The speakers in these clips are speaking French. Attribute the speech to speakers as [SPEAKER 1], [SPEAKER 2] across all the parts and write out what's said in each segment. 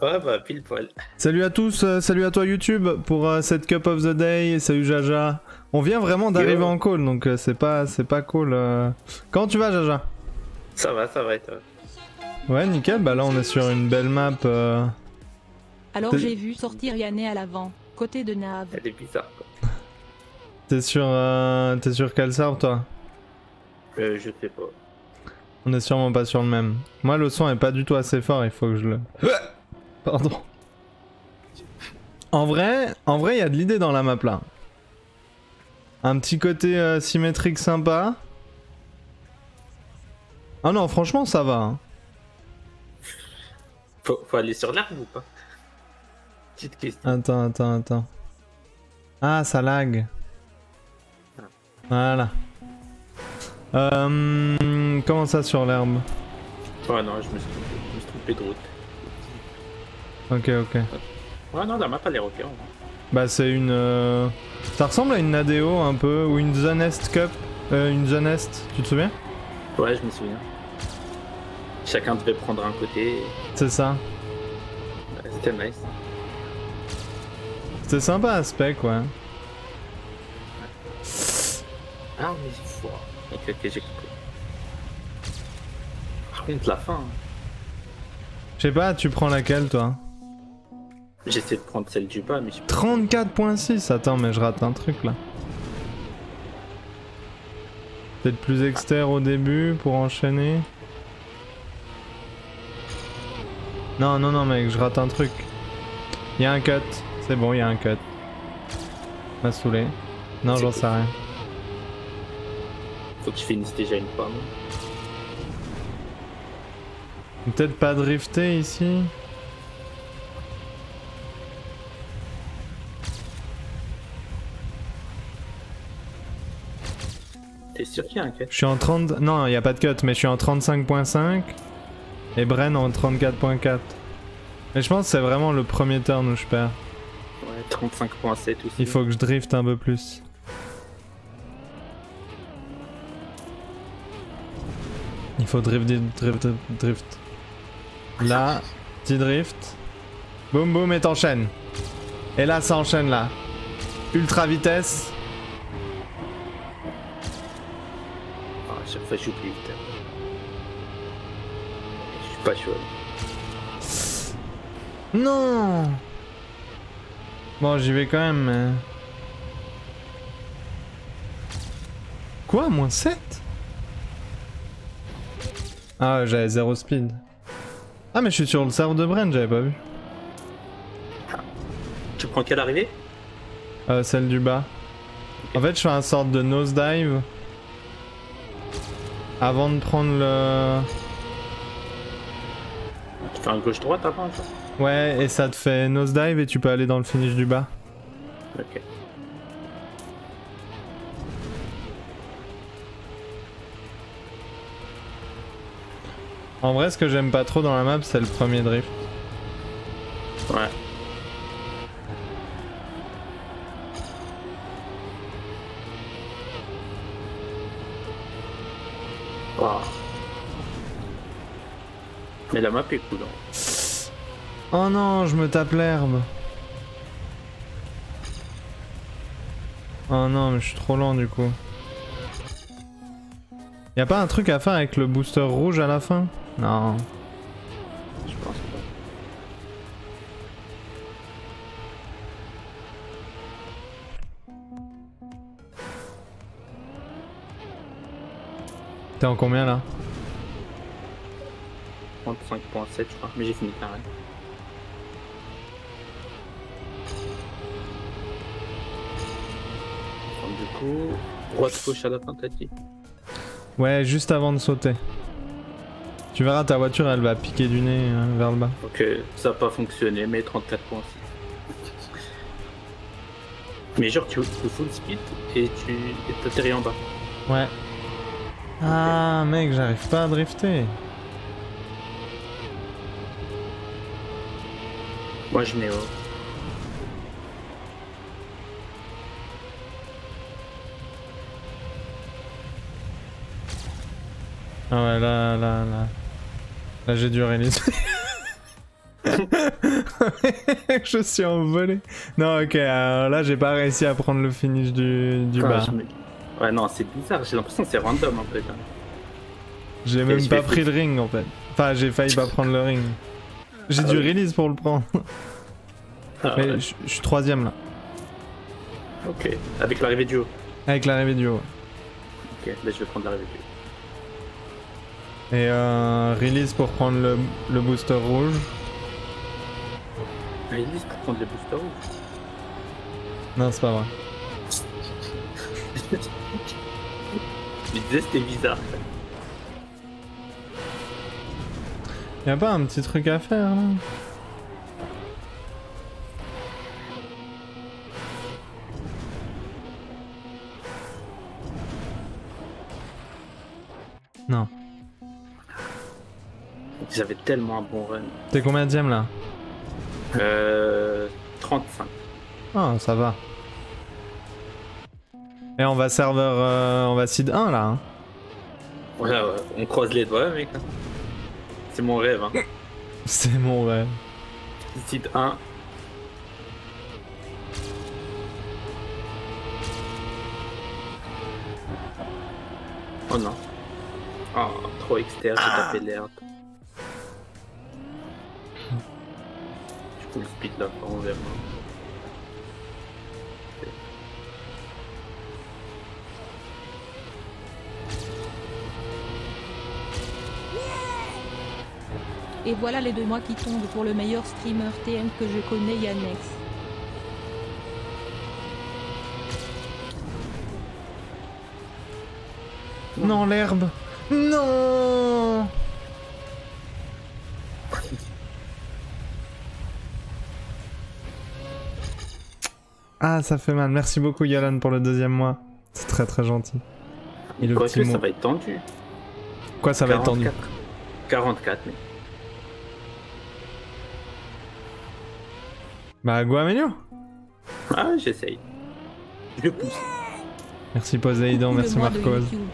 [SPEAKER 1] Ouais, bah, pile poil.
[SPEAKER 2] Salut à tous, salut à toi YouTube pour cette Cup of the Day, salut Jaja. On vient vraiment d'arriver
[SPEAKER 1] Yo.
[SPEAKER 2] en call donc c'est pas cool. Comment tu vas Jaja?
[SPEAKER 1] Ça va, et toi?
[SPEAKER 2] Ouais nickel, bah là on est sur une belle map.
[SPEAKER 3] Alors
[SPEAKER 2] T'es-
[SPEAKER 3] j'ai vu sortir Yanné à l'avant, côté de Nav.
[SPEAKER 1] Elle est bizarre, quoi.
[SPEAKER 2] T'es sur quel serve toi?
[SPEAKER 1] Je sais pas.
[SPEAKER 2] On est sûrement pas sur le même. Moi le son est pas du tout assez fort, il faut que je le... Pardon. En vrai, il y a de l'idée dans la map là. Un petit côté symétrique sympa. Ah non, franchement ça va. Hein.
[SPEAKER 1] Faut aller sur l'arbre ou pas? Petite question.
[SPEAKER 2] Attends. Ah, ça lag. Voilà. Comment ça sur l'herbe?
[SPEAKER 1] Ouais, non, je me suis trompé de route.
[SPEAKER 2] Ok.
[SPEAKER 1] Ouais, non, la map a l'air ok.
[SPEAKER 2] Bah c'est une... Ça ressemble à une Nadeo un peu, ou une Zone Est Cup. Une Zone Est, tu te souviens?
[SPEAKER 1] Ouais, je me souviens. Chacun devait prendre un côté.
[SPEAKER 2] C'est ça.
[SPEAKER 1] Ouais, c'était nice.
[SPEAKER 2] C'était sympa aspect quoi.
[SPEAKER 1] Ah, mais c'est fort. Ok, j'ai compris. Par contre, la fin.
[SPEAKER 2] Je sais pas, tu prends laquelle toi?
[SPEAKER 1] J'essaie de prendre celle du bas, mais je
[SPEAKER 2] 34.6, attends mais je rate un truc là. Peut-être plus externe au début pour enchaîner. Non mec, je rate un truc. Y'a un cut, c'est bon, y'a un cut. M'a saoulé. Non, j'en sais rien.
[SPEAKER 1] Faut que je finisse déjà une pomme.
[SPEAKER 2] Peut-être pas drifter ici.
[SPEAKER 1] T'es sûr qu'il y a un cut?
[SPEAKER 2] Je suis en 30... Non, y a pas de cut, mais je suis en 35.5. Et Bren en 34.4. Mais je pense que c'est vraiment le premier turn où je perds.
[SPEAKER 1] Ouais, 35.7 aussi.
[SPEAKER 2] Il faut que je drift un peu plus. Il faut drift. Là, petit drift. Boum et t'enchaînes. Et là, ça enchaîne là. Ultra vitesse.
[SPEAKER 1] Ah, à chaque fois, j'oublie, putain. Je suis pas chaud.
[SPEAKER 2] Non. Bon, j'y vais quand même, mais... Quoi, moins 7? Ah, ouais, j'avais 0 speed. Ah, mais je suis sur le serve de Bren, j'avais pas vu.
[SPEAKER 1] Tu prends quelle arrivée?
[SPEAKER 2] Celle du bas. En fait, je fais un sorte de nosedive. Avant de prendre le...
[SPEAKER 1] Tu fais un gauche-droite avant, toi?
[SPEAKER 2] Ouais, et ça te fait nosedive et tu peux aller dans le finish du bas.
[SPEAKER 1] Ok.
[SPEAKER 2] En vrai, ce que j'aime pas trop dans la map, c'est le premier drift.
[SPEAKER 1] Ouais. Wow. Mais la map est cool. Hein.
[SPEAKER 2] Oh non, je me tape l'herbe. Oh non, mais je suis trop lent du coup. Y'a pas un truc à faire avec le booster rouge à la fin? Non.
[SPEAKER 1] Je pense pas.
[SPEAKER 2] T'es en combien là?
[SPEAKER 1] 35.7 je crois, mais j'ai fini carré. Donc, du coup, droite-gauche à la fin, t'as dit?
[SPEAKER 2] Ouais, juste avant de sauter. Tu verras, ta voiture elle va piquer du nez vers le bas.
[SPEAKER 1] Ok, ça n'a pas fonctionné, mais 34.6. Mais genre, tu full speed et tu t'atterris en bas.
[SPEAKER 2] Ouais. Ah mec, j'arrive pas à drifter.
[SPEAKER 1] Moi, je mets haut.
[SPEAKER 2] Ah ouais, là j'ai dû réaliser. Je suis envolé. Non, ok, alors là j'ai pas réussi à prendre le finish du
[SPEAKER 1] Putain,
[SPEAKER 2] bas.
[SPEAKER 1] Ouais, non, c'est bizarre, j'ai l'impression que c'est random en fait. Hein.
[SPEAKER 2] J'ai même pas pris le ring en fait. Enfin, j'ai failli pas prendre le ring. J'ai dû release pour le prendre.
[SPEAKER 1] Ah,
[SPEAKER 2] Mais
[SPEAKER 1] ouais.
[SPEAKER 2] je suis troisième là.
[SPEAKER 1] Ok, avec l'arrivée du haut.
[SPEAKER 2] Avec l'arrivée du haut.
[SPEAKER 1] Ok, bah, je vais prendre l'arrivée du haut.
[SPEAKER 2] Et release pour prendre le booster rouge.
[SPEAKER 1] Release pour prendre les boosters rouges.
[SPEAKER 2] Non, c'est pas vrai.
[SPEAKER 1] Je me disais c'était bizarre.
[SPEAKER 2] Y'a pas un petit truc à faire là? Non.
[SPEAKER 1] J'avais tellement un bon run.
[SPEAKER 2] T'es combien de là?
[SPEAKER 1] 35.
[SPEAKER 2] Ah, ça va. Et on va serveur... on va seed 1 là. Hein.
[SPEAKER 1] Ouais, ouais, on croise les doigts, mec. Hein. C'est mon rêve. Hein.
[SPEAKER 2] C'est mon rêve.
[SPEAKER 1] Site 1. Oh non. Oh, trop externe, j'ai tapé l'herbe. Du coup, le speed là, on verra.
[SPEAKER 3] Et voilà les 2 mois qui tombent pour le meilleur streamer TM que je connais, Yannex.
[SPEAKER 2] Non, l'herbe. Non. Ah, ça fait mal. Merci beaucoup, Yalan, pour le 2e mois. C'est très très gentil. Et le petit
[SPEAKER 1] Quoique,
[SPEAKER 2] mot.
[SPEAKER 1] ça va être tendu.
[SPEAKER 2] Quoi, ça va être tendu?
[SPEAKER 1] 44, mais.
[SPEAKER 2] Bah, go Améliore.
[SPEAKER 1] Ah, j'essaye. Je pousse.
[SPEAKER 2] Merci Poséidon,
[SPEAKER 3] Coucou, le
[SPEAKER 2] merci
[SPEAKER 3] mois de
[SPEAKER 2] Marcos.
[SPEAKER 3] YouTube.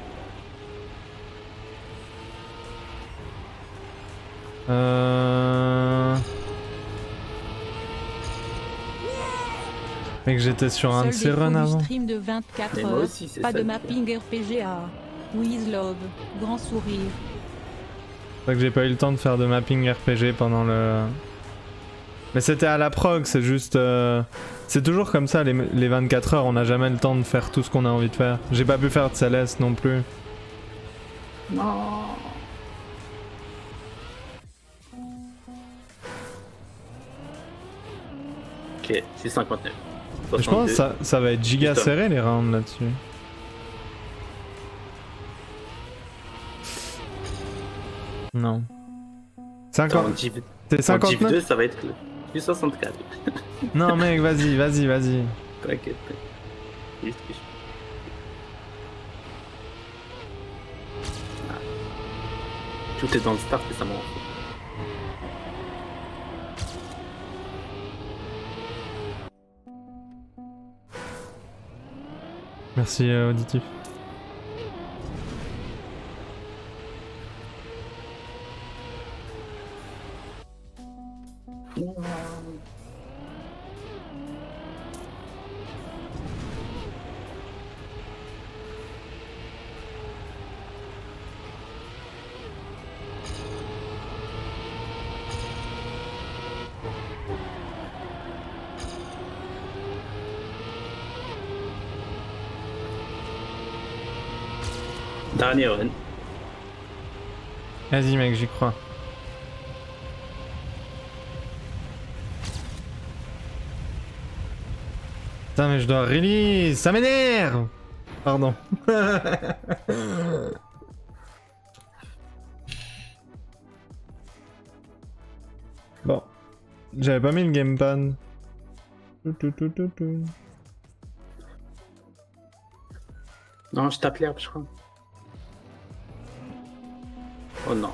[SPEAKER 2] Mec, j'étais sur un de ces
[SPEAKER 3] Seul
[SPEAKER 2] runs
[SPEAKER 3] défaut du
[SPEAKER 2] avant.
[SPEAKER 3] stream de 24
[SPEAKER 1] Mais moi
[SPEAKER 3] heures,
[SPEAKER 1] aussi, c'est
[SPEAKER 3] pas
[SPEAKER 1] ça
[SPEAKER 3] de
[SPEAKER 1] le
[SPEAKER 3] mapping RPGA. With love, grand sourire.
[SPEAKER 2] C'est vrai que j'ai pas eu le temps de faire de mapping RPG pendant le... Mais c'était à la prog, c'est juste... C'est toujours comme ça, les 24 heures, on n'a jamais le temps de faire tout ce qu'on a envie de faire. J'ai pas pu faire de Céleste non plus.
[SPEAKER 1] Non. Ok, c'est 59.
[SPEAKER 2] Mais je pense que
[SPEAKER 1] 62.
[SPEAKER 2] ça va être giga
[SPEAKER 1] Putain.
[SPEAKER 2] serré les rounds là-dessus. Non.
[SPEAKER 1] Attends,
[SPEAKER 2] 50...
[SPEAKER 1] en Div...
[SPEAKER 2] T'es
[SPEAKER 1] en Div
[SPEAKER 2] 59?
[SPEAKER 1] 2, ça va être du 64.
[SPEAKER 2] Non mec, vas-y, vas-y, vas-y.
[SPEAKER 1] T'inquiète. Juste que je- Ah. Tout est dans le start et ça m'en fout.
[SPEAKER 2] Merci Auditif.
[SPEAKER 1] Dernier run.
[SPEAKER 2] Vas-y mec, j'y crois. Putain mais je dois release, ça m'énerve. Pardon. Bon. J'avais pas mis le gamepad.
[SPEAKER 1] Non, je tape l'herbe, je crois. Oh non.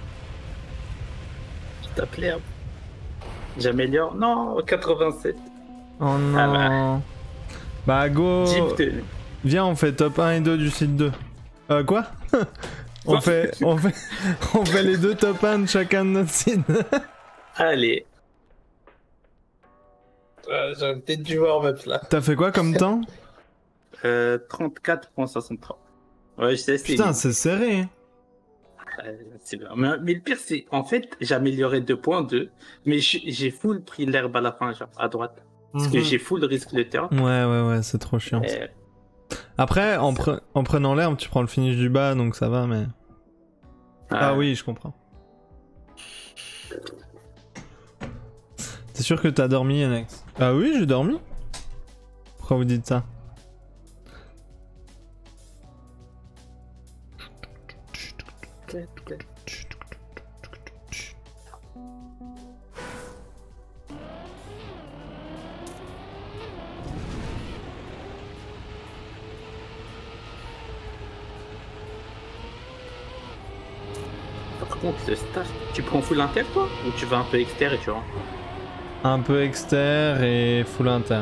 [SPEAKER 1] Je tape l'herbe. J'améliore. Non, 87.
[SPEAKER 2] Oh non.
[SPEAKER 1] Ah
[SPEAKER 2] bah go.
[SPEAKER 1] Jeep de-
[SPEAKER 2] Viens, on fait top 1 et 2 du site 2. Quoi? on fait les deux top 1 de chacun de notre site.
[SPEAKER 1] Allez. J'aurais peut-être dû voir même là.
[SPEAKER 2] T'as fait quoi comme temps?
[SPEAKER 1] 34,63. Ouais, je sais, c'est
[SPEAKER 2] Putain,
[SPEAKER 1] nul.
[SPEAKER 2] c'est serré.
[SPEAKER 1] C'est bien. Mais le pire, c'est en fait, j'ai amélioré 2,2, mais j'ai full pris l'herbe à la fin, genre à droite. Parce que j'ai full risque de turn.
[SPEAKER 2] Ouais, c'est trop chiant.
[SPEAKER 1] Et-
[SPEAKER 2] Après, en prenant l'herbe, tu prends le finish du bas, donc ça va, mais... Ah oui, je comprends. T'es sûr que t'as dormi, Alex? Ah oui, j'ai dormi. Pourquoi vous dites ça?
[SPEAKER 1] Par contre, le staff, tu prends full inter toi? Ou tu vas un peu exter et tu rentres?
[SPEAKER 2] Un peu exter et full inter.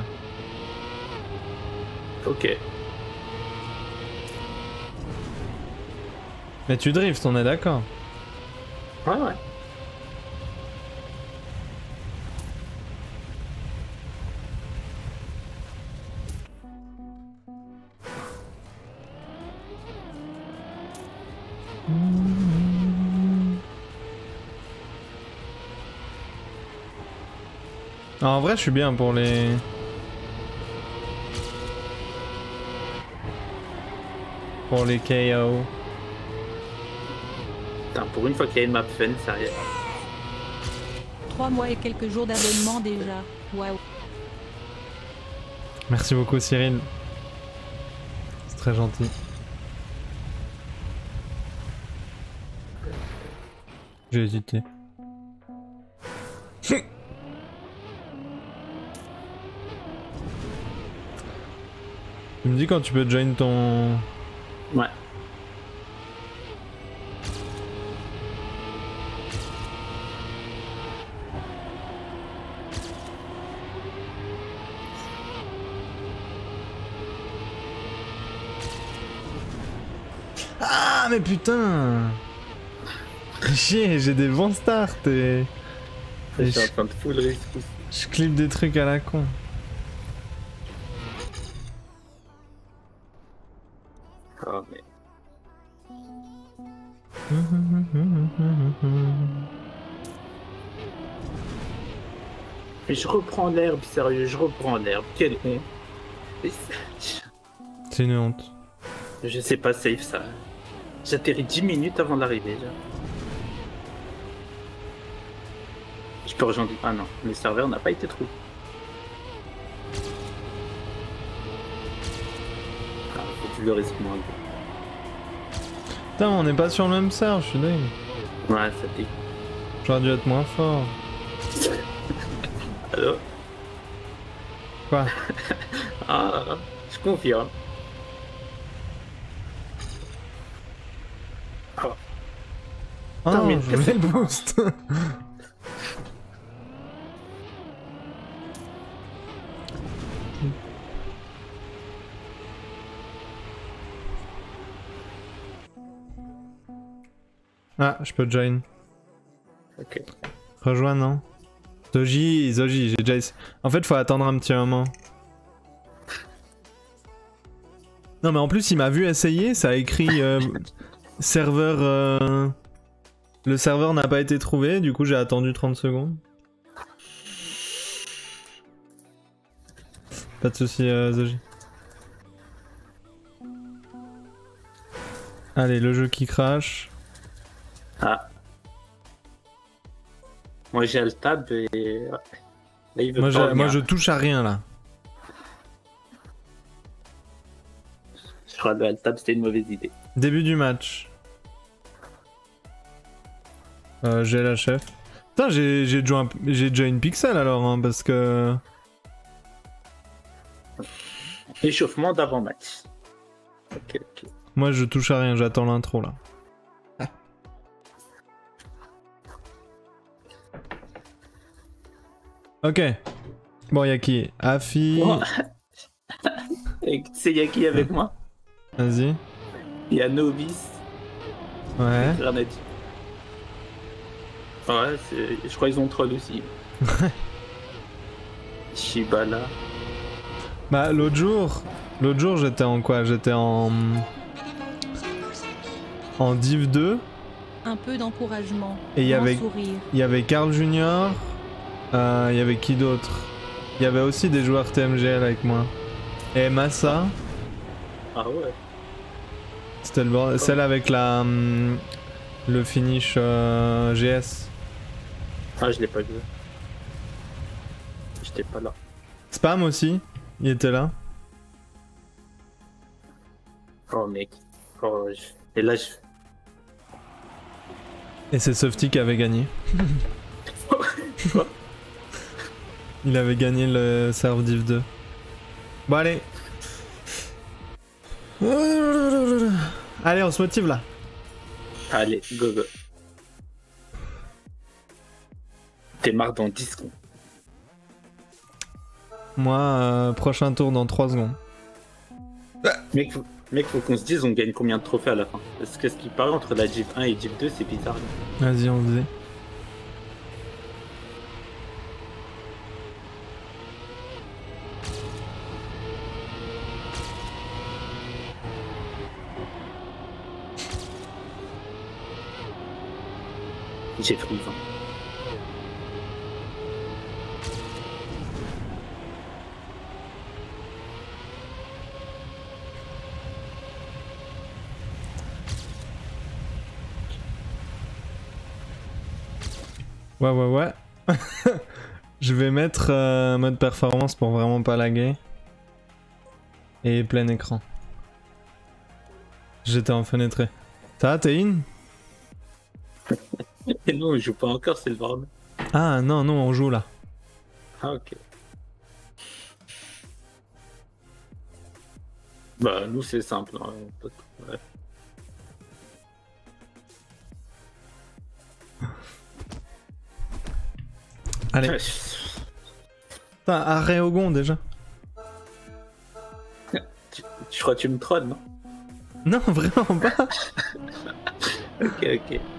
[SPEAKER 1] Ok.
[SPEAKER 2] Mais tu drifts, on est d'accord?
[SPEAKER 1] Ouais.
[SPEAKER 2] Ah, en vrai, je suis bien pour les... Pour les KO.
[SPEAKER 1] Putain, pour une fois qu'il y a une map fun, sérieux.
[SPEAKER 3] 3 mois et quelques jours d'abonnement déjà. Waouh.
[SPEAKER 2] Merci beaucoup, Cyril. C'est très gentil. J'ai hésité. Tu me dis quand tu peux join ton...
[SPEAKER 1] Ouais.
[SPEAKER 2] Ah mais putain! Chier, j'ai des bons starts et
[SPEAKER 1] Je suis en train de full risque.
[SPEAKER 2] je clip des trucs à la con.
[SPEAKER 1] Oh, mais... Mais je reprends l'herbe, sérieux, je reprends l'herbe. Quelle honte. Et
[SPEAKER 2] C'est une honte.
[SPEAKER 1] je sais pas safe ça. J'atterris 10 minutes avant d'arriver déjà. Je peux rejoindre... Ah non, le serveur n'a pas été trouvé. Ah, faut que je le risque moins.
[SPEAKER 2] Putain, on n'est pas sur le même serve, je suis dingue.
[SPEAKER 1] Ouais, ça pique.
[SPEAKER 2] J'aurais dû être moins fort.
[SPEAKER 1] Allô?
[SPEAKER 2] Quoi?
[SPEAKER 1] Ah, je confirme. Oh.
[SPEAKER 2] Oh
[SPEAKER 1] Putain, mais
[SPEAKER 2] non, je voulais le boost. Ah, je peux join.
[SPEAKER 1] Ok.
[SPEAKER 2] Rejoins, non? Zoji, j'ai déjà... En fait, faut attendre un petit moment. Non, mais en plus, il m'a vu essayer, ça a écrit... serveur... Le serveur n'a pas été trouvé, du coup, j'ai attendu 30 secondes. Pas de soucis, Zoji. Allez, le jeu qui crash.
[SPEAKER 1] Ah. Moi j'ai le tab et... ouais. Là, il veut pas
[SPEAKER 2] Moi,
[SPEAKER 1] revenir.
[SPEAKER 2] je touche à rien, là.
[SPEAKER 1] Je crois que le tab c'était une mauvaise idée.
[SPEAKER 2] Début du match. J'ai la chef. Putain, j'ai déjà une pixel alors, hein, parce que...
[SPEAKER 1] Échauffement d'avant-match. Ok.
[SPEAKER 2] Moi, je touche à rien, j'attends l'intro, là. Ok. Bon, y'a qui? Afi.
[SPEAKER 1] Bon. Et tu sais, y'a qui avec moi?
[SPEAKER 2] Vas-y.
[SPEAKER 1] Il y a Novice,
[SPEAKER 2] Ouais.
[SPEAKER 1] Granadi. Ouais, je crois qu'ils ont troll aussi. Shibala.
[SPEAKER 2] Bah l'autre jour j'étais en quoi? J'étais en Div 2.
[SPEAKER 3] Un peu d'encouragement.
[SPEAKER 2] Et il y
[SPEAKER 3] Grand
[SPEAKER 2] avait
[SPEAKER 3] sourire.
[SPEAKER 2] Carl Junior, il y avait qui d'autre? Il y avait aussi des joueurs TMGL avec moi. Et Massa,
[SPEAKER 1] Ah ouais.
[SPEAKER 2] c'était le bordel. Celle avec la le finish GS.
[SPEAKER 1] Ah, je l'ai pas vu. J'étais pas là.
[SPEAKER 2] Spam aussi, il était là.
[SPEAKER 1] Oh mec. Oh, et là,
[SPEAKER 2] Et c'est Softy qui avait gagné.
[SPEAKER 1] Quoi?
[SPEAKER 2] Il avait gagné le serve Div 2. Bon allez. Allez, on se motive là.
[SPEAKER 1] Allez, go go. T'es marre dans 10 secondes.
[SPEAKER 2] Moi, prochain tour dans 3 secondes.
[SPEAKER 1] Mec, faut qu'on se dise on gagne combien de trophées à la fin. Parce que ce qui paraît entre la Div 1 et Div 2, c'est bizarre.
[SPEAKER 2] Vas-y, on se dit.
[SPEAKER 1] J'ai pris 20.
[SPEAKER 2] Ouais. Je vais mettre mode performance pour vraiment pas laguer. Et plein écran. J'étais enfenêtré. Ça va, t'es in?
[SPEAKER 1] Et non, on joue pas encore, c'est le bordel.
[SPEAKER 2] Ah non, on joue là.
[SPEAKER 1] Ah ok. Bah nous c'est simple. Hein. Ouais.
[SPEAKER 2] Allez. Putain, arrêt au gond déjà.
[SPEAKER 1] Tu crois que tu me trolles, non?
[SPEAKER 2] Non, vraiment pas.
[SPEAKER 1] Ok.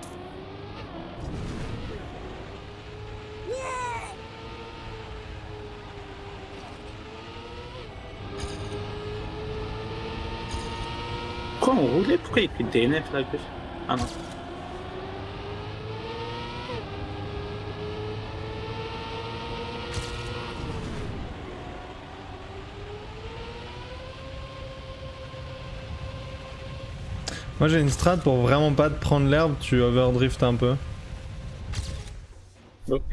[SPEAKER 1] Pourquoi on roulait? Pourquoi il y a plus de DNF là? Ah non.
[SPEAKER 2] Moi j'ai une strat pour vraiment pas te prendre l'herbe, tu overdrift un peu.
[SPEAKER 1] Ok.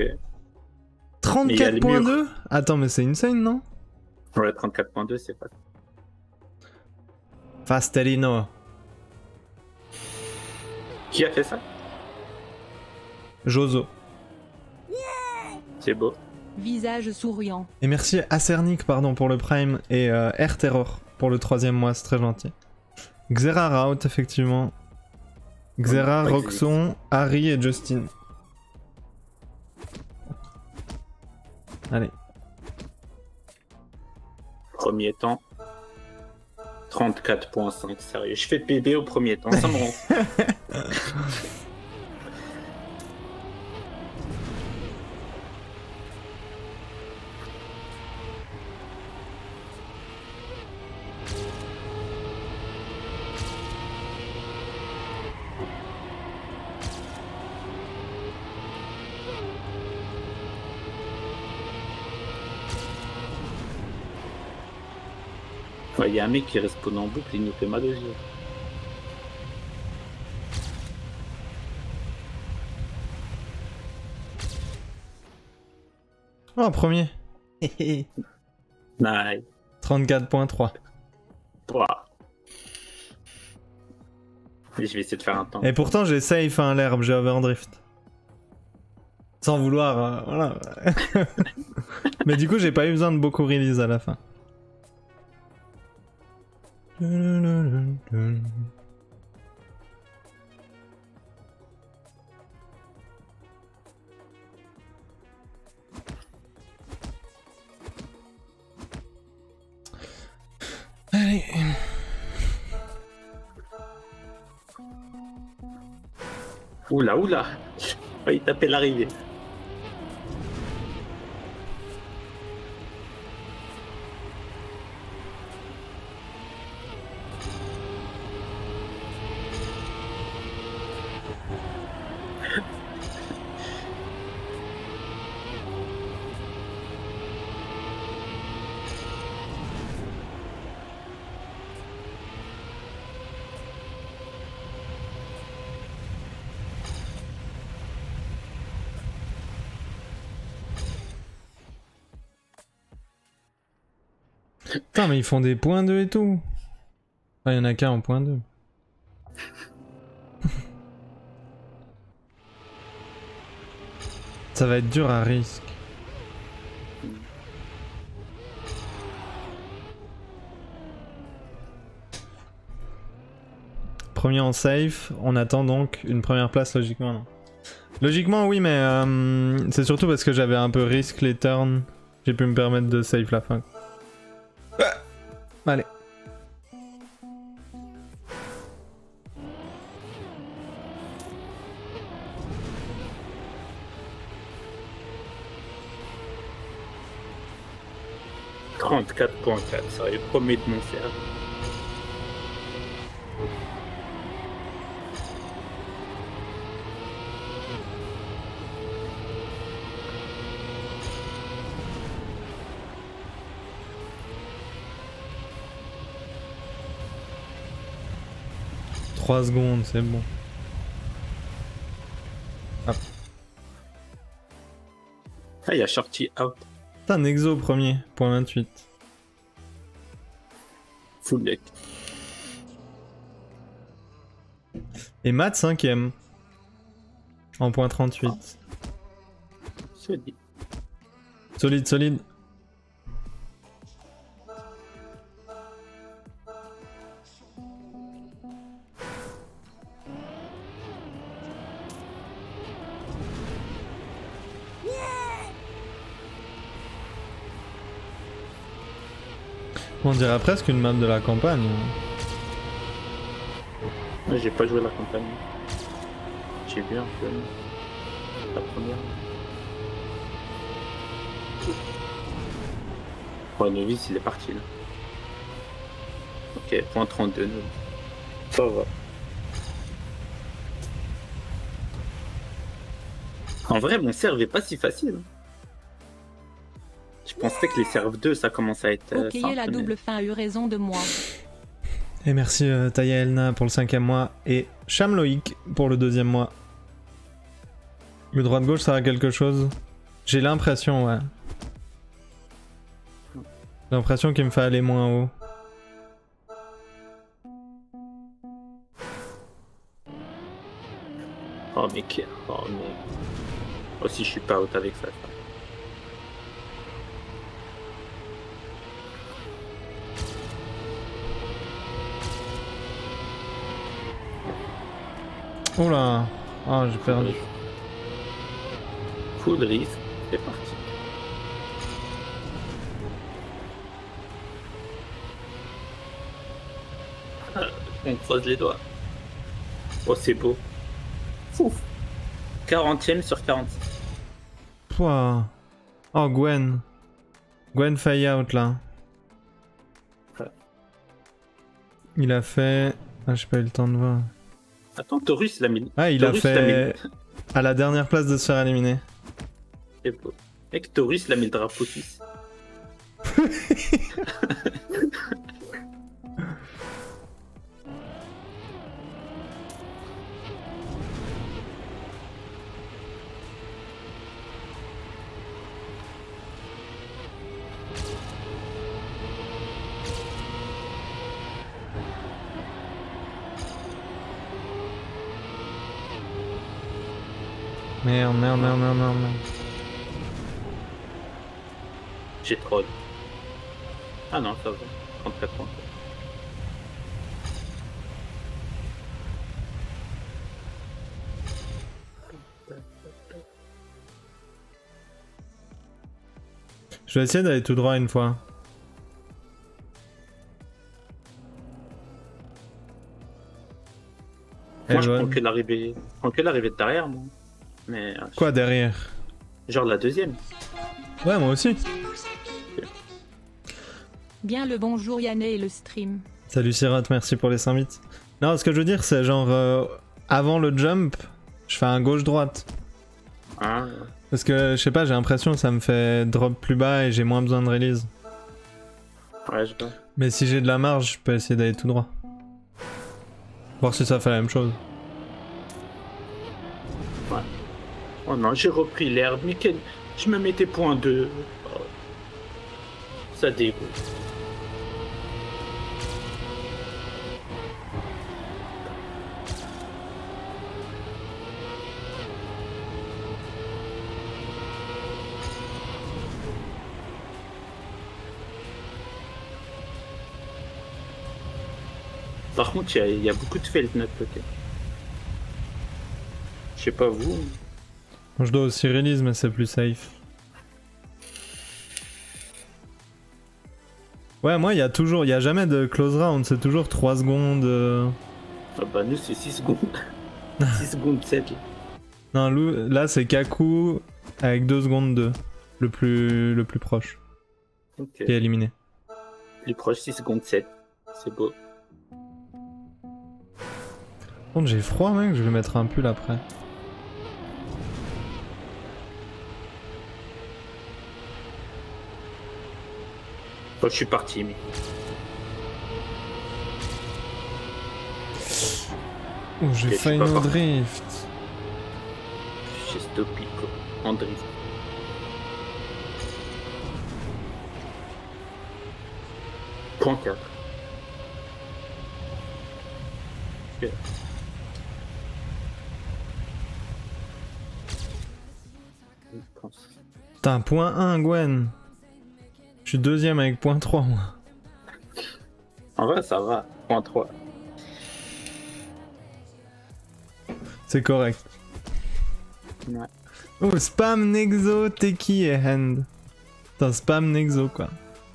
[SPEAKER 2] 34.2? Attends, mais c'est insane, non?
[SPEAKER 1] Ouais, 34.2 c'est pas...
[SPEAKER 2] Fastelino.
[SPEAKER 1] Qui a fait ça?
[SPEAKER 2] Jozo.
[SPEAKER 1] C'est beau.
[SPEAKER 3] Visage souriant.
[SPEAKER 2] Et merci Acernic, pardon, pour le Prime, et Air Terror pour le 3ème mois, c'est très gentil. Xera out, effectivement. Xera, Roxon, Harry et Justin. Allez.
[SPEAKER 1] Premier temps. 34.5, sérieux. Je fais PB au premier temps, ça me rend. Ouais, y a un mec qui respawn en boucle, il nous fait mal aux yeux.
[SPEAKER 2] Oh, premier.
[SPEAKER 1] Nice.
[SPEAKER 2] 34.3.
[SPEAKER 1] Ouah. Et je vais essayer de faire un temps.
[SPEAKER 2] Et pourtant j'ai safe hein, l'herbe, j'ai overdrift. Sans vouloir, voilà. Mais du coup j'ai pas eu besoin de beaucoup release à la fin. Allez.
[SPEAKER 1] Oula. Il tapait l'arrivée.
[SPEAKER 2] Putain, mais ils font des points 2 et tout. Enfin, il y en a qu'un en point 2. Ça va être dur à risque. Premier en safe, on attend donc une première place logiquement. Non. Logiquement oui, mais c'est surtout parce que j'avais un peu risque les turns. J'ai pu me permettre de save la fin. Allez. «
[SPEAKER 1] 34.4, ça est premier de mon cerf. «
[SPEAKER 2] 3 secondes, c'est bon. »
[SPEAKER 1] Ah, il y a Shorty out.
[SPEAKER 2] Putain, Nexo premier, point 28.
[SPEAKER 1] Full deck.
[SPEAKER 2] Et Matt 5ème. En point 38.
[SPEAKER 1] Solide.
[SPEAKER 2] Solide, solide. On dirait presque une map de la campagne.
[SPEAKER 1] Moi j'ai pas joué la campagne. J'ai vu un peu la première. Oh, Novice il est parti là. Ok, point 32 Novice. Ça va. En vrai mon serve est pas si facile. Je pensais que les serves 2 ça commence à être
[SPEAKER 3] Ok,
[SPEAKER 1] simple,
[SPEAKER 3] la double fin a eu raison de moi.
[SPEAKER 2] Et merci Taya Elna pour le 5ème mois et Chamloïc pour le 2ème mois. Le droite-gauche ça a quelque chose? J'ai l'impression, ouais. J'ai l'impression qu'il me fait aller moins haut.
[SPEAKER 1] Oh mais oh si je suis pas out avec ça.
[SPEAKER 2] Oula. Ah, j'ai perdu.
[SPEAKER 1] Full risque, c'est parti. On croise les doigts. Oh c'est beau. Ouf. 40ème sur 46.
[SPEAKER 2] Pouah. Oh Gwen. Gwen fail out là.
[SPEAKER 1] Ouais.
[SPEAKER 2] Il a fait... Ah j'ai pas eu le temps de voir.
[SPEAKER 1] Attends, Taurus l'a mis.
[SPEAKER 2] Ah il
[SPEAKER 1] Taurus
[SPEAKER 2] a fait... À la dernière place de se faire éliminer.
[SPEAKER 1] C'est beau. Mec, Taurus l'a mis le drapeau suisse.
[SPEAKER 2] Merde.
[SPEAKER 1] J'ai troll. Ah non, ça va. 34 points.
[SPEAKER 2] Je vais essayer d'aller tout droit une fois.
[SPEAKER 1] Moi, je prends que l'arrivée de derrière, moi. Mais,
[SPEAKER 2] quoi derrière?
[SPEAKER 1] Genre la deuxième.
[SPEAKER 2] Ouais, moi aussi.
[SPEAKER 3] Bien le bonjour Yanné et le stream.
[SPEAKER 2] Salut Sirote, merci pour les 5 bits. Non, ce que je veux dire, c'est genre... avant le jump, je fais un gauche-droite.
[SPEAKER 1] Ah.
[SPEAKER 2] Parce que, je sais pas, j'ai l'impression que ça me fait drop plus bas et j'ai moins besoin de release.
[SPEAKER 1] Ouais, je vois.
[SPEAKER 2] Mais si j'ai de la marge, je peux essayer d'aller tout droit. Voir si ça fait la même chose.
[SPEAKER 1] Ouais. Oh non, j'ai repris l'herbe, mais je me mettais point 2. Oh. Ça dégoûte. Par contre, il y a beaucoup de fails de notre côté. Je sais pas vous.
[SPEAKER 2] Je dois aussi release, mais c'est plus safe. Ouais, moi, il y a jamais de close round, c'est toujours 3 secondes.
[SPEAKER 1] Ah bah, nous, c'est 6 secondes. 6 secondes 7.
[SPEAKER 2] Non, là, c'est Kaku avec 2 secondes 2. Le plus proche.
[SPEAKER 1] Ok.
[SPEAKER 2] Qui est éliminé.
[SPEAKER 1] Plus proche, 6 secondes 7. C'est beau.
[SPEAKER 2] Par contre, j'ai froid, mec, je vais mettre un pull après.
[SPEAKER 1] Oh, je suis parti, mais.
[SPEAKER 2] Oh, j'ai
[SPEAKER 1] Ok,
[SPEAKER 2] failli
[SPEAKER 1] je suis
[SPEAKER 2] no
[SPEAKER 1] pas
[SPEAKER 2] drift.
[SPEAKER 1] J'ai stoppé, quoi. En drift. Point 4. Ok. Je pense.
[SPEAKER 2] Putain, point 1, Gwen. Je suis deuxième avec point 3, moi.
[SPEAKER 1] En vrai, ça va. Point 3.
[SPEAKER 2] C'est correct.
[SPEAKER 1] Ouais.
[SPEAKER 2] Oh, spam Nexo, Teki et Hand. Putain, spam Nexo, quoi.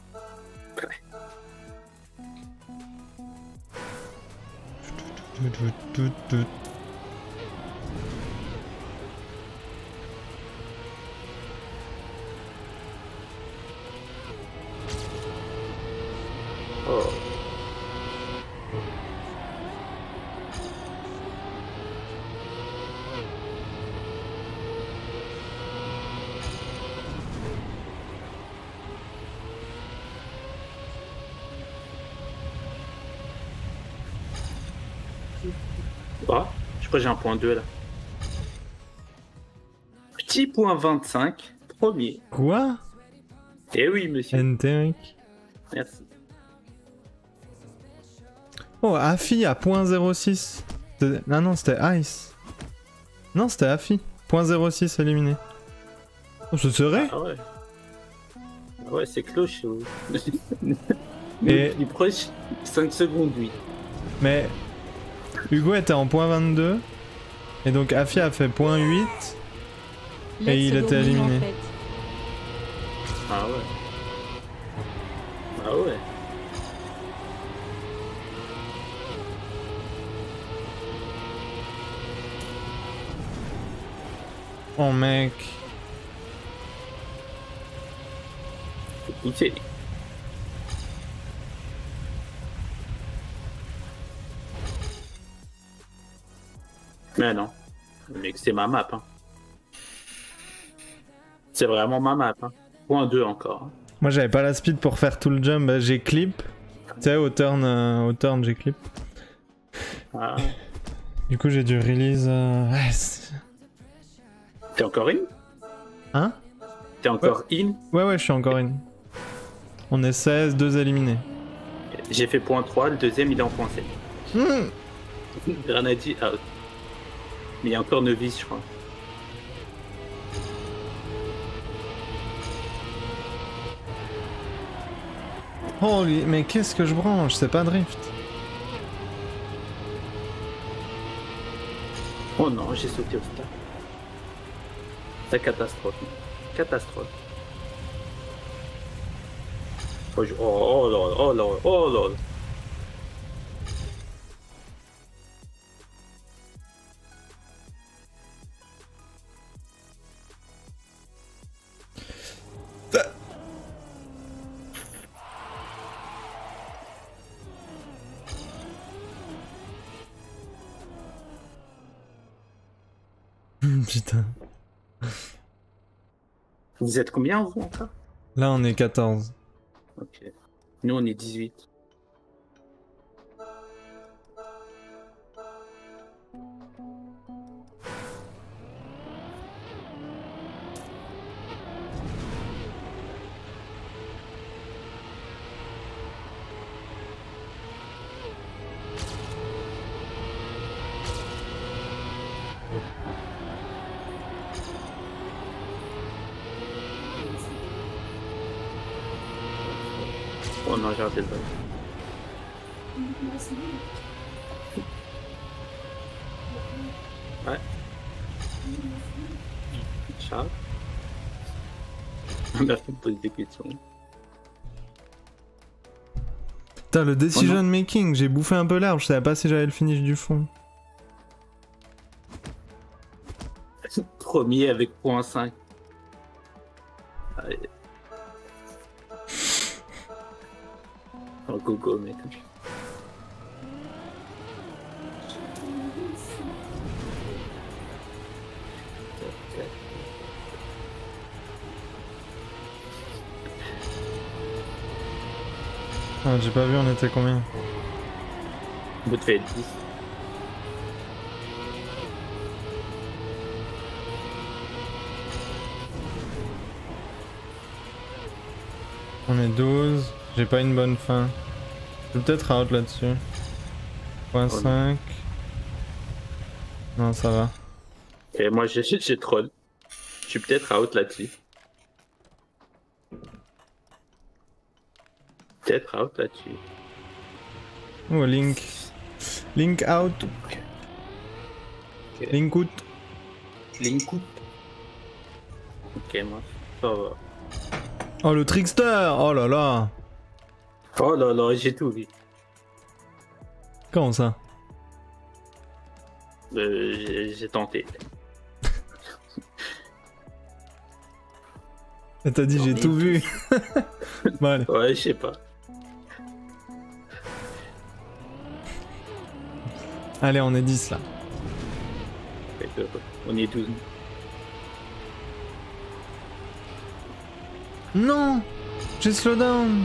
[SPEAKER 1] Oh. Ah, je crois que j'ai un point 2 là. Petit point 25, premier.
[SPEAKER 2] Quoi?
[SPEAKER 1] Eh oui, monsieur.
[SPEAKER 2] Enteric.
[SPEAKER 1] Merci.
[SPEAKER 2] Oh, Afi à .06. Ah non, c'était Ice. Non, c'était Afi. .06 éliminé. Oh, je serais.
[SPEAKER 1] Ah ouais. Ah ouais, c'est cloche.
[SPEAKER 2] Et-
[SPEAKER 1] Il proche 5 secondes, lui.
[SPEAKER 2] Mais Hugo était en .22. Et donc Afi a fait .8.
[SPEAKER 3] Let's
[SPEAKER 2] il
[SPEAKER 3] go,
[SPEAKER 2] était
[SPEAKER 3] en
[SPEAKER 2] éliminé.
[SPEAKER 3] fait.
[SPEAKER 1] Ah ouais. Ah ouais.
[SPEAKER 2] Oh mec.
[SPEAKER 1] Faut pousser. Mais non. Mec, c'est ma map. Hein. C'est vraiment ma map. Hein. Point 2 encore. Hein.
[SPEAKER 2] Moi j'avais pas la speed pour faire tout le jump. Bah, j'ai clip. Tu sais, au turn j'ai clip.
[SPEAKER 1] Ah.
[SPEAKER 2] Du coup j'ai dû release. Ouais,
[SPEAKER 1] T'es encore in?
[SPEAKER 2] hein?
[SPEAKER 1] T'es encore in?
[SPEAKER 2] Ouais, je suis encore in. On est 16, 2 éliminés.
[SPEAKER 1] J'ai fait point 3, le deuxième il est en point 7. Granadi out. Mais il y a encore novice, je crois.
[SPEAKER 2] Oh, mais qu'est-ce que je branche? C'est pas drift.
[SPEAKER 1] Oh non, j'ai sauté au stade. C'est catastrophe. Catastrophe. Oh là, oh là, oh là.
[SPEAKER 2] Putain.
[SPEAKER 1] Vous êtes combien vous encore?
[SPEAKER 2] Là on est 14.
[SPEAKER 1] Ok. Nous on est 18. Oh non, j'ai raté le bug. Ouais. Ciao. Merci de poser des questions.
[SPEAKER 2] Putain, le decision making, j'ai bouffé un peu l'herbe, je savais pas si j'avais le finish du fond.
[SPEAKER 1] Premier avec .5. Allez. Oh, go, mec.
[SPEAKER 2] Ah, j'ai pas vu, on était combien?
[SPEAKER 1] Vous te faites 10.
[SPEAKER 2] On est 12, j'ai pas une bonne fin. Je vais peut-être out là-dessus. Point 5. Non, ça va.
[SPEAKER 1] Et moi j'ai troll. Je suis peut-être out là-dessus. Peut-être out là-dessus.
[SPEAKER 2] Oh, Link. Link out.
[SPEAKER 1] Okay.
[SPEAKER 2] Link out.
[SPEAKER 1] Link out. Ok, moi, ça va.
[SPEAKER 2] Oh, le trickster. Oh là là.
[SPEAKER 1] Oh là là, j'ai tout vu.
[SPEAKER 2] Comment ça?
[SPEAKER 1] J'ai tenté.
[SPEAKER 2] T'as dit j'ai tout vu. Bon, allez.
[SPEAKER 1] Ouais, je sais pas.
[SPEAKER 2] Allez, on est 10 là.
[SPEAKER 1] On est 12.
[SPEAKER 2] Non, j'ai slow down.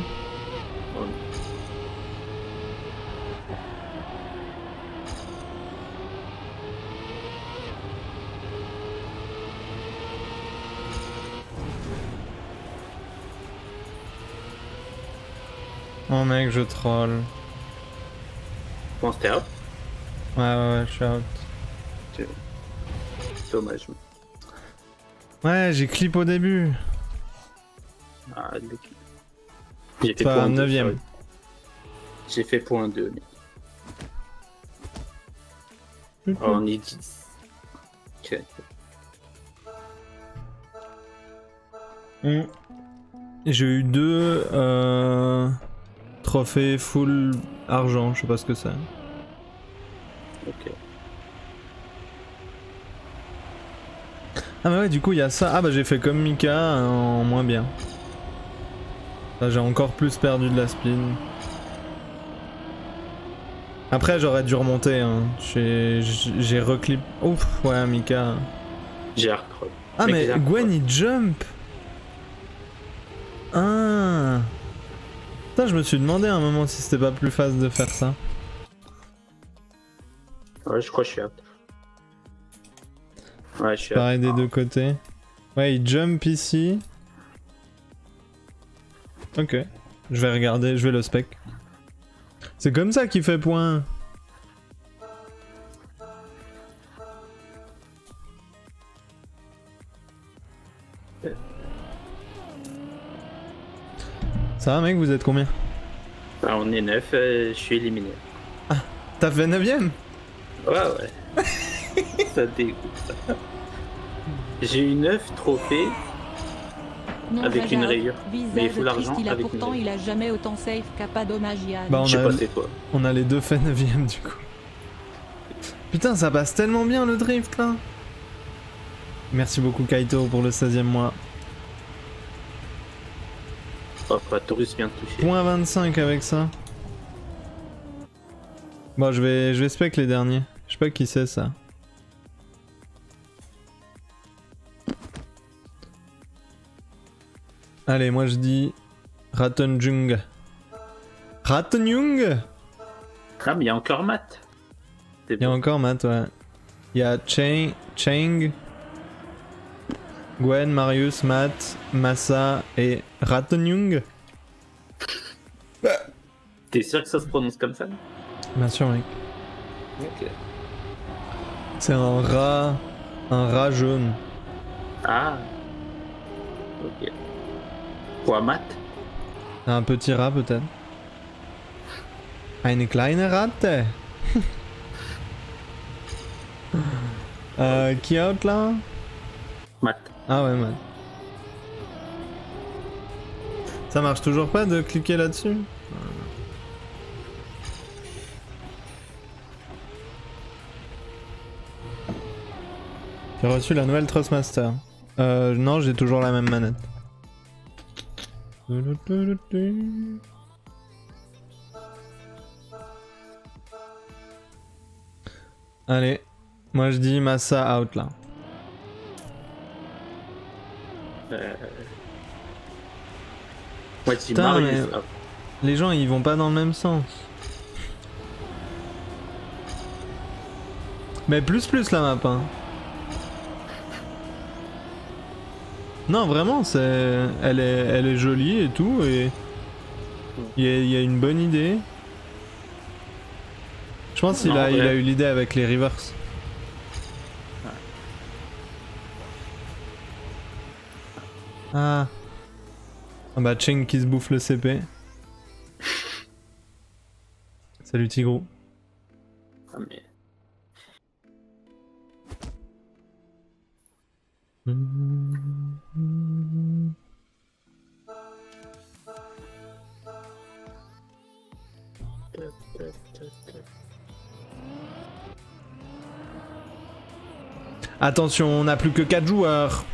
[SPEAKER 2] Oh mec, je troll.
[SPEAKER 1] Bon, c'était out.
[SPEAKER 2] Ouais, je suis out.
[SPEAKER 1] Dommage.
[SPEAKER 2] Ouais, j'ai clip au début.
[SPEAKER 1] Ah, j'ai fait
[SPEAKER 2] Pas
[SPEAKER 1] point
[SPEAKER 2] 9ème.
[SPEAKER 1] J'ai fait point 2. Mais... Oh, on est 10. Ok.
[SPEAKER 2] J'ai eu 2 trophées full argent, je sais pas ce que c'est.
[SPEAKER 1] Ok.
[SPEAKER 2] Ah bah ouais, du coup il y a ça. Ah bah j'ai fait comme Mika en moins bien. Là j'ai encore plus perdu de la spin. Après j'aurais dû remonter, hein. J'ai reclip. Ouf, ouais Mika.
[SPEAKER 1] J'ai hardcroll.
[SPEAKER 2] Ah mais Gwen il jump. Ah. Putain, je me suis demandé à un moment si c'était pas plus facile de faire ça.
[SPEAKER 1] Ouais, je crois que je suis out. Ouais, je suis
[SPEAKER 2] pareil
[SPEAKER 1] out.
[SPEAKER 2] des deux côtés. Ouais, il jump ici. Ok. Je vais regarder, je vais le spec. C'est comme ça qu'il fait point. Ça va mec, vous êtes combien?
[SPEAKER 1] Ah, on est 9, je suis éliminé.
[SPEAKER 2] Ah, t'as fait 9ème?
[SPEAKER 1] Ouais. Ça dégoûte ça. J'ai eu 9 trophées
[SPEAKER 3] Non,
[SPEAKER 1] avec une rayure. Mais il faut l'argent
[SPEAKER 3] triste,
[SPEAKER 1] avec
[SPEAKER 3] pourtant,
[SPEAKER 1] une
[SPEAKER 3] il a jamais autant safe qu'à pas dommage Yann.
[SPEAKER 2] Bah,
[SPEAKER 1] Je sais pas c'est quoi.
[SPEAKER 2] On a les deux fait 9ème du coup. Putain, ça passe tellement bien le drift là. Merci beaucoup Kaito pour le 16ème mois.
[SPEAKER 1] Oh, Taurus vient de toucher.
[SPEAKER 2] Point 25 avec ça. Bon, je vais spec les derniers. Je sais pas qui c'est ça. Allez, moi je dis Rattenjung. Rattenjung.
[SPEAKER 1] Ah, mais il y a encore Matt.
[SPEAKER 2] Il y a encore Matt, ouais. Il y a Cheng, Gwen, Marius, Matt, Massa et Rattenjung.
[SPEAKER 1] T'es sûr que ça se prononce comme ça?
[SPEAKER 2] Bien sûr, mec.
[SPEAKER 1] Ok.
[SPEAKER 2] C'est un rat jaune.
[SPEAKER 1] Ah. Ok. Quoi, Matt?
[SPEAKER 2] Un petit rat peut-être. Eine kleine Ratte. Qui out là?
[SPEAKER 1] Matt.
[SPEAKER 2] Ah ouais, Matt. Ça marche toujours pas de cliquer là-dessus? J'ai reçu la nouvelle Trustmaster. Non, j'ai toujours la même manette. Allez, moi je dis Massa out là.
[SPEAKER 1] Moi, je dis
[SPEAKER 2] Putain,
[SPEAKER 1] Marius.
[SPEAKER 2] mais les gens ils vont pas dans le même sens. Mais plus la map hein. Non vraiment c'est... Elle est jolie et tout et... Il y a une bonne idée. Je pense qu'il a eu l'idée avec les rivers. Ah. Ah bah Cheng qui se bouffe le CP. Salut Tigrou.
[SPEAKER 1] Ah, mais...
[SPEAKER 2] Attention, on n'a plus que 4 joueurs.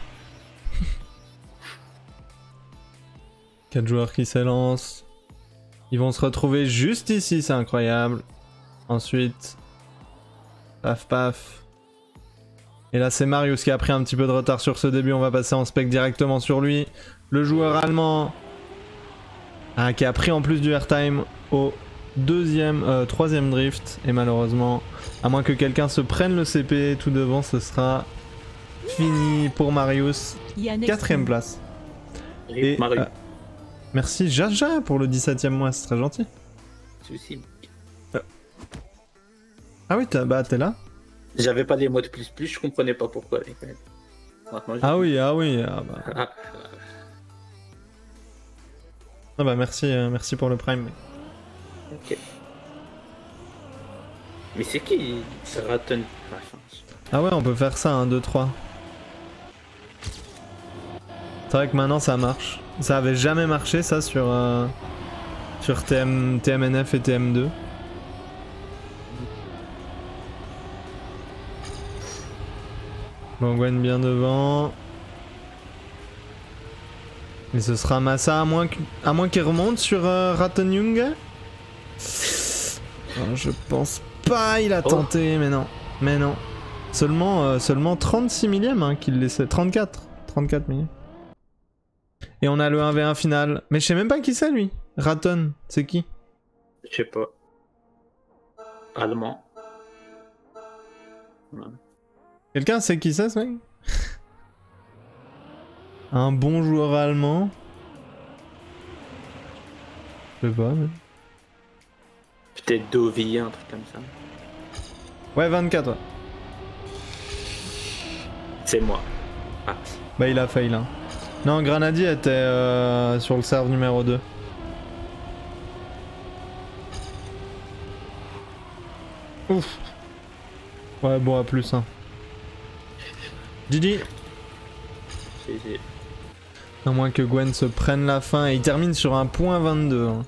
[SPEAKER 2] 4 joueurs qui s'élancent. Ils vont se retrouver juste ici, c'est incroyable. Ensuite, paf paf. Et là c'est Marius qui a pris un petit peu de retard sur ce début, on va passer en spec directement sur lui. Le joueur allemand qui a pris en plus du airtime au troisième drift. Et malheureusement, à moins que quelqu'un se prenne le CP tout devant, ce sera fini pour Marius. 4ème place. Et, merci Jaja pour le 17ème mois, c'est très gentil.
[SPEAKER 1] Souci.
[SPEAKER 2] Ah oui, t'es là?
[SPEAKER 1] J'avais pas les mots de plus, je comprenais pas pourquoi.
[SPEAKER 2] Ah oui. Ah bah. Ah bah merci pour le prime.
[SPEAKER 1] Ok. Mais c'est qui ça ratonne?
[SPEAKER 2] Ah ouais, on peut faire ça, 1, 2, 3. C'est vrai que maintenant ça marche. Ça avait jamais marché ça sur TMNF et TM2. Bon, Gwen bien devant. Et ce sera Massa à moins qu'il remonte sur Rattenjunge. Je pense pas, il a tenté, mais non. Seulement 36 millième hein, qu'il laissait. 34 millième. Et on a le 1v1 final. Mais je sais même pas qui c'est lui. Ratten, c'est qui?
[SPEAKER 1] Je sais pas. Allemand. Ouais.
[SPEAKER 2] Quelqu'un sait qui c'est ce mec? Un bon joueur allemand. Je sais pas mais...
[SPEAKER 1] Peut-être Dovi, un truc comme ça.
[SPEAKER 2] Ouais 24 ouais.
[SPEAKER 1] C'est moi. Ah.
[SPEAKER 2] Bah il a fail hein. Non, Granadi était sur le serve numéro 2. Ouf. Ouais bon à plus hein. GG. À moins que Gwen se prenne la fin et il termine sur un point 22. Hein.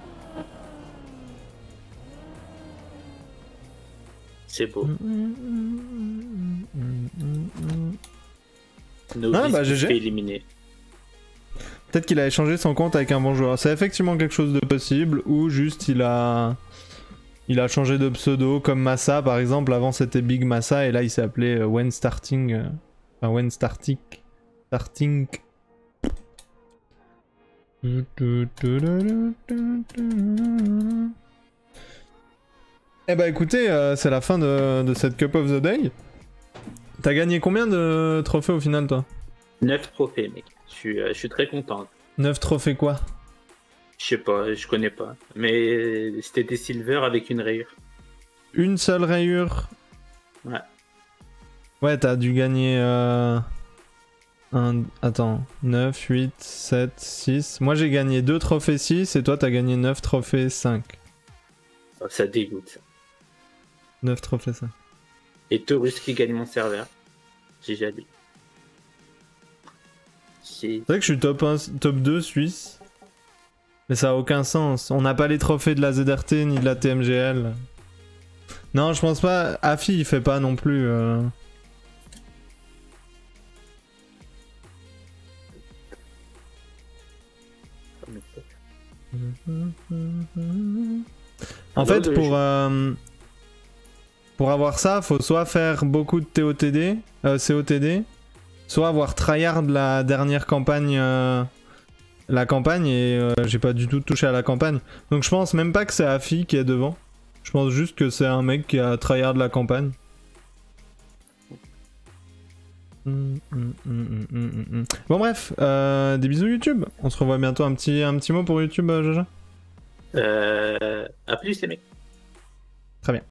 [SPEAKER 1] C'est beau.
[SPEAKER 2] Ah bah GG.
[SPEAKER 1] Éliminé.
[SPEAKER 2] Peut-être qu'il a échangé son compte avec un bon joueur. C'est effectivement quelque chose de possible ou juste il a changé de pseudo comme Massa par exemple. Avant c'était Big Massa et là il s'est appelé When Starting. Enfin When Starting. Eh bah écoutez, c'est la fin de cette Cup of the Day. T'as gagné combien de trophées au final toi?
[SPEAKER 1] 9 trophées mec, je suis très content.
[SPEAKER 2] 9 trophées quoi?
[SPEAKER 1] Je sais pas, je connais pas. Mais c'était des silver avec une rayure.
[SPEAKER 2] Une seule rayure?
[SPEAKER 1] Ouais.
[SPEAKER 2] Ouais, t'as dû gagner... Attends, 9, 8, 7, 6... Moi j'ai gagné 2 trophées 6 et toi t'as gagné 9 trophées 5.
[SPEAKER 1] Ça dégoûte.
[SPEAKER 2] 9 trophées 5.
[SPEAKER 1] Et deux Russes qui gagnent mon serveur. GG à lui.
[SPEAKER 2] C'est vrai que je suis top 1, top 2 Suisse. Mais ça a aucun sens. On n'a pas les trophées de la ZRT ni de la TMGL. Non, je pense pas. Afi, il fait pas non plus. En fait, pour avoir ça, faut soit faire beaucoup de TOTD, COTD, soit avoir tryhard la dernière campagne, la campagne, et j'ai pas du tout touché à la campagne. Donc je pense même pas que c'est Afi qui est devant. Je pense juste que c'est un mec qui a tryhard la campagne. Bon bref, des bisous YouTube. On se revoit bientôt. Un petit mot pour YouTube, Jaja.
[SPEAKER 1] À plus les mecs.
[SPEAKER 2] Très bien.